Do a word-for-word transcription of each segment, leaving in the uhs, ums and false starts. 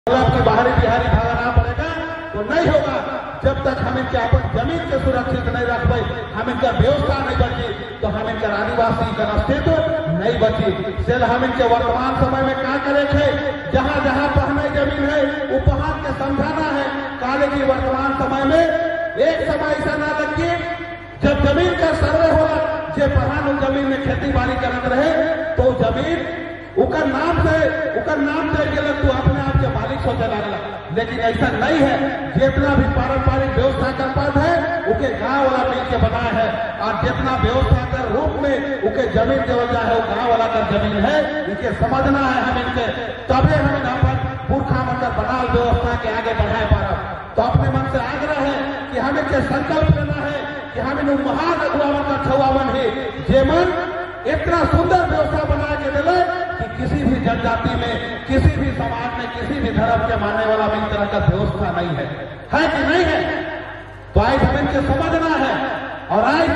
आपकी बाहरी बिहारी भागना पड़ेगा तो नहीं होगा। जब तक हम इनके अपन जमीन के सुरक्षित नहीं रखबे, हम इनका व्यवस्था नहीं बची तो हम इनका आदिवासी का अस्तित्व नहीं बची। सेल हम इनके वर्तमान समय में क्या करे थे, जहां जहां पहने जमीन है वो पहाड़ के समझाना है। काले की वर्तमान समय में एक समय ऐसा ना लगे जब जमीन का सर्वे होगा, जो पहाड़ जमीन में खेती बाड़ी करते रहे तो जमीन उकर नाम से उकर नाम से गलत तो अपने आप के मालिक सोचे लगला। लेकिन ऐसा नहीं है। जितना भी पारंपरिक व्यवस्था का पद है उके गांव वाला मिल के बना है, और जितना व्यवस्था का रूप में उके जमीन देवल जाए है वो गांव वाला का जमीन है। इनके समझना है हम इनके, तबे हम अपन पुरखा मतलब बनाल व्यवस्था के आगे बढ़ाए पा रहा। तो अपने मन से आग्रह है कि हम इनके संकल्प लेना है कि हम इन महान अगुआवन का छुआवन है जेमन इतना सुंदर व्यवस्था बना के दिले कि किसी भी जनजाति में, किसी भी समाज में, किसी भी धर्म के मानने वाला में इस तरह का व्यवस्था नहीं है, है कि नहीं है। तो आज हम इनके समझना है। और आज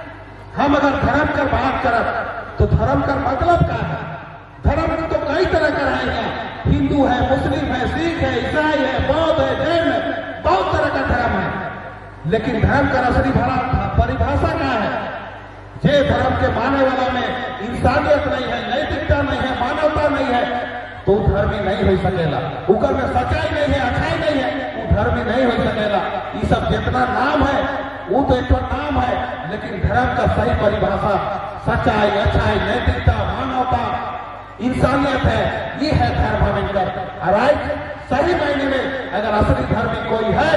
हम अगर धर्म का बात करें तो धर्म का मतलब क्या है? धर्म तो कई तरह का रहेगा, हिंदू है, मुस्लिम है, सिख है, ईसाई है, बौद्ध है, जैन है, बहुत तरह का धर्म है। लेकिन धर्म का असली परिभाषा क्या है? जे धर्म के मानने वाला में इंसानियत नहीं है, नैतिकता नहीं है, मानवता नहीं है तो धर्मी नहीं हो सकेला। उकर में सच्चाई नहीं है, अच्छाई नहीं है, वो धर्मी नहीं हो सकेला। ये सब जितना नाम है वो तो एक नाम है, लेकिन धर्म का सही परिभाषा सच्चाई, अच्छाई, नैतिकता, मानवता, इंसानियत है। ये है धर्म हम इनकर। और आज सही मायने में अगर असली धर्मी कोई है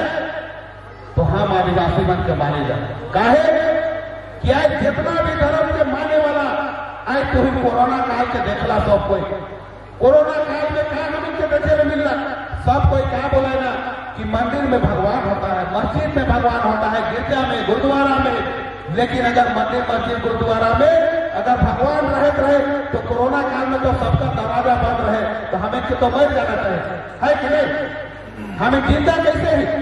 तो हम आदिवासी मन के माने जाए। काहे कि आज जितना भी धर्म के मानने वाला आज तो कोरोना काल के देखला सब कोई, कोरोना काल में क्या हम इनके देखे में मिल रहा, सब कोई क्या बोलेगा कि मंदिर में भगवान होता है, मस्जिद में भगवान होता है, गिरजा में, गुरुद्वारा में। लेकिन अगर मंदिर, मस्जिद, गुरुद्वारा में अगर भगवान रहते रहे तो कोरोना काल में तो सबका दरवाजा बंद रहे तो हमें तो मर जाना चाहिए, है कि नहीं? हमें जिंदा कैसे है?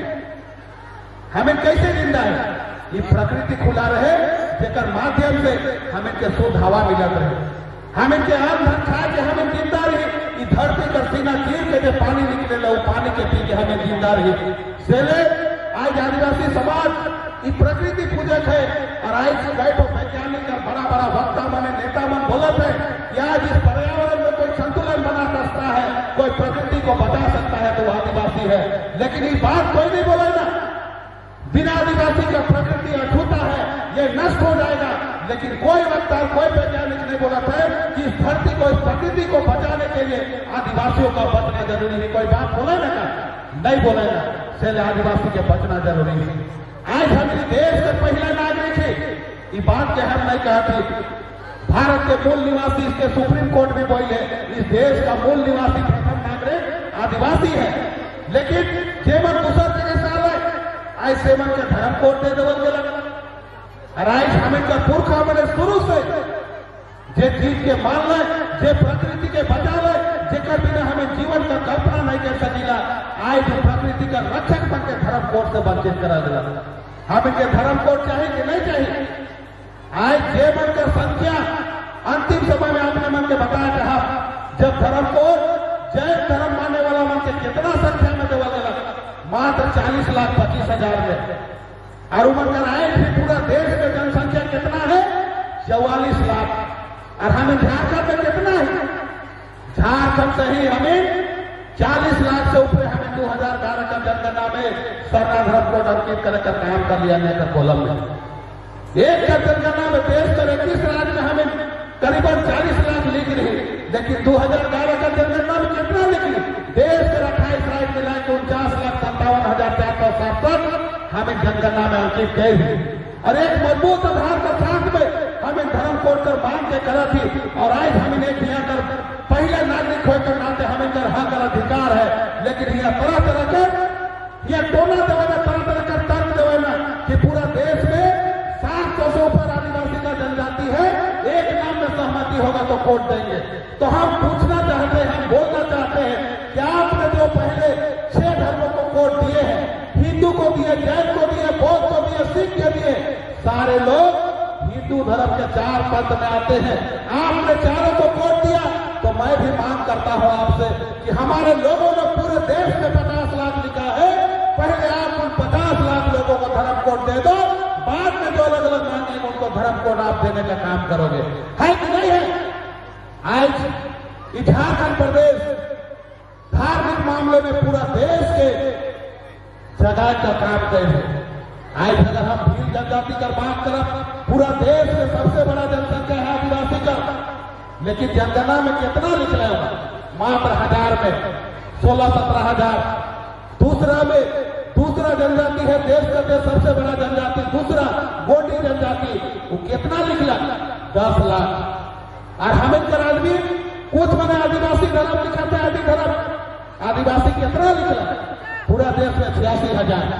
हमें कैसे जिंदा है? ये प्रकृति खुला रहे जेकर माध्यम से हम इनके शुद्ध हवा मिलत रहे, हम इनके अन्न धन खा के हमें जिंदा रही। धरती का सीना चीर के जो पानी निकले लो पानी के पी के हमें जिंदा रही। सेले आज आदिवासी समाज ये प्रकृति पूजक है। और आज बैठो वैज्ञानिक और बड़ा बड़ा वक्ता मन, नेता मन बोलते हैं कि आज इस पर्यावरण में कोई संतुलन बना सकता है, कोई प्रकृति को बचा सकता है तो वो आदिवासी है। लेकिन ये बात कोई नहीं बोले ना, बिना आदिवासी का प्रकृति अछूता है, ये नष्ट हो जाएगा। लेकिन कोई वक्ता, कोई वैज्ञानिक नहीं बोला था कि इस धरती को, इस प्रकृति को बचाने के लिए आदिवासियों का बचना जरूरी है। कोई बात बोले ना का? नहीं बोलेगा। चले आदिवासी के बचना जरूरी है। आज हम इस देश के पहले नागरिक है, ये बात के हम नहीं कहते। भारत के मूल निवासी, इसके सुप्रीम कोर्ट भी बोले इस देश का मूल निवासी प्रथम नागरिक आदिवासी है। लेकिन जेमन दूसर जगह से अलग आज सेवन के धर्म कोड दे देवल के लगा। और आज हम इनका पुरखा मैंने शुरू से जे चीज के मान ले, जे प्रकृति के बचा ले, जेकर बिना हमें जीवन का कल्पना नहीं कर सकीला, आज प्रकृति का रक्षक बन के धर्म कोड से वंचित करा दिला। हम इनके धर्म कोड चाहिए कि नहीं चाहिए? आज जे मन का संख्या अंतिम समय में आपने मन के बताया था, जब धर्म कोड जैन धर्म मानने वाला मन के कितना संख्या में देवा गया, मात्र चालीस लाख पच्चीस हजार में। और उमर कर आए थे पूरा देश में जनसंख्या कितना है? चौवालीस लाख। और हमें झारखंड में कितना है? झारखंड से ही हमें चालीस लाख से ऊपर हमें दो हजार बारह का जनगणना में सरकार धर्म को अंकित कर काम कर लिया गया कोलम में। एक का जनगणना में देश का इक्कीस राज्य में हमें करीबन चालीस लाख लिख रही, लेकिन दो हजार बारह का जनगणना में कितना लिख रही? देश के अट्ठाईस राज्य मिला के उनचास लाख सत्तावन हजार चार सौ सड़सठ हमें जनगणना में अंकित गए। और एक मजबूत आधार के साथ में हमें धर्म कोड कर मांग के करा थी। और आज हम इन्हें दिया कर पहले नागरिक होकर नाते हमें कर हक और अधिकार है। लेकिन यह तरह तरह कर यह टोना देवेना, तरह तरह का तर्क देवेना कि पूरा देश में सात सौ से ऊपर आदिवासी का जनजाति है, एक नाम में सहमति होगा तो कोड देंगे। तो हम पूछना चाहते हैं, हम बोलना चाहते हैं कि आपने जो पहले छह धर्मों को कोड दिए हैं, हिंदू को दिए, जैन को दिए, बौद्ध को दिए, सिख को दिए, सारे लोग हिंदू धर्म के चार पंथ में आते हैं। आपने चारों को कोड दिया तो मैं भी मांग करता हूं आपसे कि हमारे लोगों ने पूरे देश धर्म को नाप देने का काम करोगे, है कि नहीं है? आज झारखंड प्रदेश धार्मिक मामले में पूरा देश के जगह का काम करे। आज अगर हम भील जनजाति का बात करें, पूरा देश में सबसे बड़ा जनसंख्या है आदिवासी का, लेकिन जनगणना में कितना निकला है? मात्र हजार में सोलह सत्रह हजार। दूसरा में दूसरा जनजाति है देश का देश सबसे बड़ा जनजाति, दूसरा गोंडी जनजाति, वो कितना निकला? दस लाख। और हमें कर आदमी कुछ मैंने आदिवासी धर्म लिखा था, आदि धर्म आदिवासी कितना निकला? पूरा देश में छियासी हजार।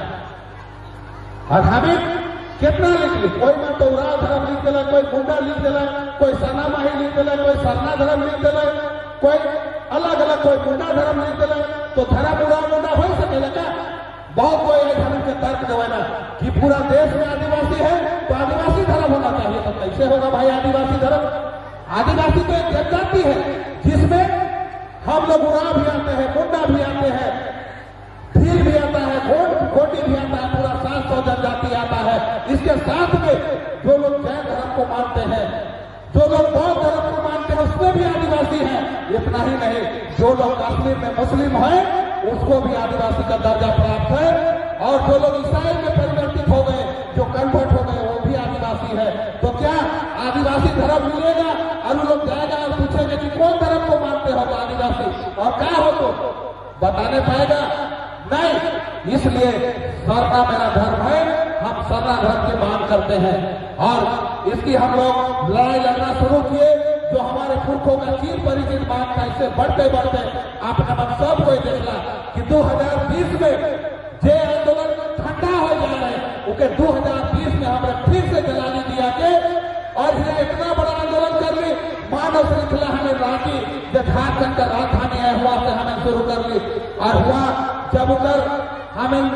और हमें कितना लिख ली? कोई मैं तोरा धर्म लिख दिला, कोई गुंडा लिख दिला, कोई सना माही लिख दिला, कोई सरना धर्म लिख दिला, कोई अलग अलग कोई गुंडा धर्म लिख दिला। तो धर्म उड़ा मुंडा हो सकेगा क्या? बहुत कोई धर्म के तर्क देना कि पूरा देश में आदिवासी है तो आदिवासी धर्म होना चाहिए। तो कैसे होगा भाई आदिवासी धर्म? आदिवासी तो एक जनजाति है जिसमें हम लोग उड़ा भी आते हैं, मुंडा भी आते हैं, भील भी आता है, गोंड गोटी भी आता है, पूरा सात सौ जनजाति आता है। इसके साथ में जो लोग जैन धर्म को मानते हैं, जो लोग बौद्ध धर्म को मानते हैं, उसमें भी आदिवासी है। इतना ही नहीं, जो लोग कश्मीर में मुस्लिम हैं उसको भी आदिवासी का दर्जा प्राप्त है, और जो लोग ईसाई में परिवर्तित हो गए, जो कन्वर्ट हो गए, वो भी आदिवासी है। तो क्या आदिवासी धर्म मिलेगा और वो लोग जाएगा और पूछेंगे कि कौन धर्म को मानते हो? तो आदिवासी। और क्या हो तो बताने पाएगा? नहीं। इसलिए सरना मेरा धर्म है, हम सरना धर्म की मांग करते हैं, और इसकी हम लोग लड़ाई लड़ना शुरू किए। जो हमारे पुरखों का चीर परिचित बात था, इससे बढ़ते बढ़ते आपने मन सब कोई देखला कि दो हजार बीस में जे आंदोलन ठंडा हो जा रहे, उनके दो हजार बीस में हमें फिर से जलाने दिया के, और ये इतना बड़ा आंदोलन कर ली। मानव श्रृंखला हमें रांची जो झारखंड का राजधानी है हुआ से हमें शुरू कर ली, और हुआ जब उकर हमें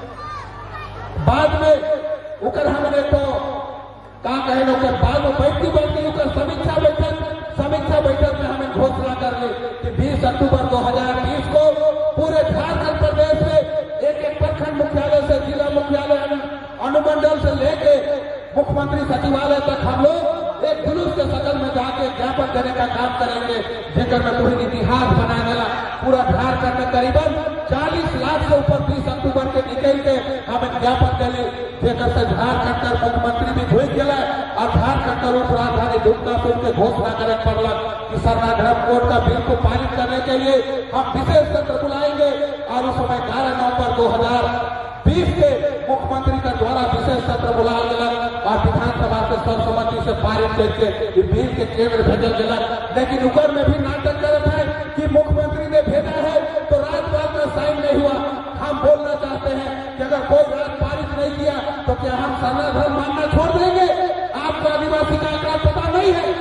बाद में उकर हमने तो क्या कहे लोग बाद में बैठती बैठती उकर समीक्षा बैठक समीक्षा बैठक में हमें घोषणा कर ली कि बीस अक्टूबर दो हजार बीस को पूरे झारखंड प्रदेश में एक एक प्रखंड मुख्यालय से जिला मुख्यालय अनुमंडल से लेके मुख्यमंत्री सचिवालय तक हम लोग एक जुलूस के शक्ल में जाके ज्ञापन देने का काम करेंगे, जेकर में पूरी इतिहास बनाने ला पूरा झारखंड में करीबन चालीस लाख से ऊपर बीस अक्टूबर के निकल के हमें ज्ञापन दिली, जेकर से झारखंड का मुख्यमंत्री भी घुस गया, और झारखंड का उप राजधानी दुर्गापुर के घोषणा करे पड़ल कि सरना धर्म कोड का बिल को पारित करने के लिए हम विशेष सत्र बुलाएंगे। और उस समय ग्यारह नवंबर दो हजार बीस के मुख्यमंत्री का द्वारा विशेष सत्र बुलाया गया, और विधानसभा से सर्वसम्मति से पारित करके बिल के केंद्र भेजल गया। लेकिन उकर में भी नाटक करत है कि मुख्यमंत्री ने भेजा है तो राज्यपाल का साइन नहीं हुआ। हम बोलना चाहते हैं कि अगर कोई राज्य पारित नहीं किया तो क्या हम सरना धर्म मानना छोड़ देंगे? आपको आदिवासी का आंकड़ा पता नहीं है?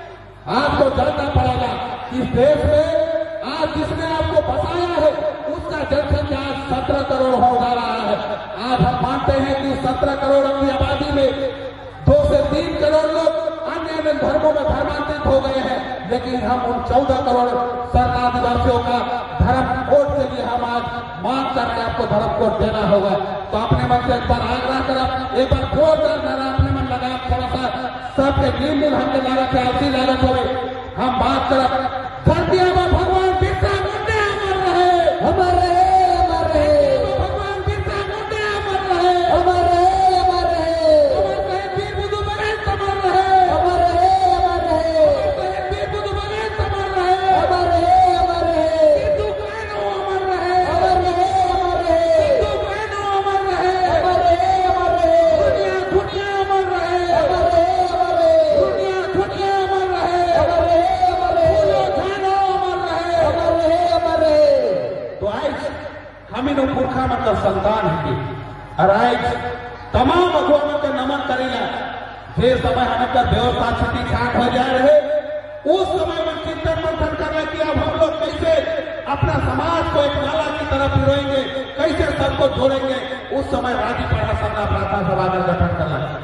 आपको जानना पड़ेगा कि इस देश में आज जिसने आपको बसाया है उसका जनसंख्या आज सत्रह करोड़ हो रहा है। आज हम मानते हैं कि सत्रह करोड़ की आबादी में दो से तीन करोड़ लोग अन्य अन्य धर्मों में धर्मांतरित हो गए हैं, लेकिन हम उन चौदह करोड़ सरना आदिवासियों का धर्म कोड के लिए हम आज मांग करके आपको धर्म कोड देना होगा। तो अपने मन से एक बार आग्रह कर, एक बार जोरदार नारा अपने मन लगा, थोड़ा सा सबके नींद नींद हमने लागत है, ऐसी लागत हो हम बात कर धरती में भगवान बिरसा मुंडा अमर रहे, अमर रहे, अमर रहे, भगवान बिरसा मुंडा अमर रहे, अमर रहे, अमर रहे, अमर रहे वीर बुद्धू बघेल अमर रहे, अमर रहे, अमर रहे, अमर रहे वीर बुद्धू बघेल अमर रहे, अमर रहे, अमर रहे, हिंदू कहनो अमर रहे, अमर रहे, अमर रहे, हिंदू कहनो अमर रहे, अमर रहे, अमर रहे, दुनिया दुनिया अमर रहे, अमर रहे, अमर रहे, दुनिया दुनिया अमर रहे, अमर रहे, अमर रहे, कहनो अमर रहे, अमर रहे, अमर रहे। तो आज हम इन पुरखा मतलब संतान है, और आज तमाम अगुवाओं के नमन करेगा। जे समय हमें व्यवस्था स्थिति खाट हो जा रहे, उस समय में चिंतन मंथन करना कि अब हम लोग कैसे अपना समाज को एक माला की तरफ फिरोएंगे, कैसे सबको जोड़ेंगे। उस समय राजी पड़ा सरना प्रार्थना सभा का गठन करना।